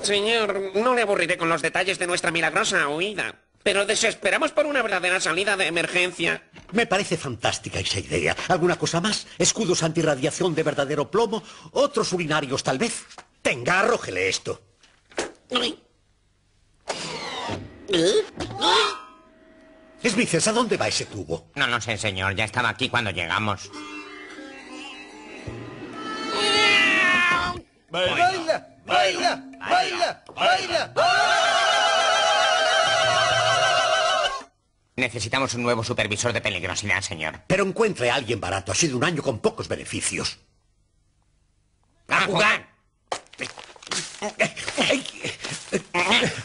Señor, no le aburriré con los detalles de nuestra milagrosa huida, pero desesperamos por una verdadera salida de emergencia. Me parece fantástica esa idea. ¿Alguna cosa más? ¿Escudos antirradiación de verdadero plomo? ¿Otros urinarios, tal vez? Tenga, arrójele esto. Smithers, ¿a dónde va ese tubo? No lo sé, señor. Ya estaba aquí cuando llegamos. ¡Baila! ¡Baila! ¡Baila! ¡Baila! Necesitamos un nuevo supervisor de peligrosidad, señor. Pero encuentre a alguien barato. Ha sido un año con pocos beneficios. ¡A jugar!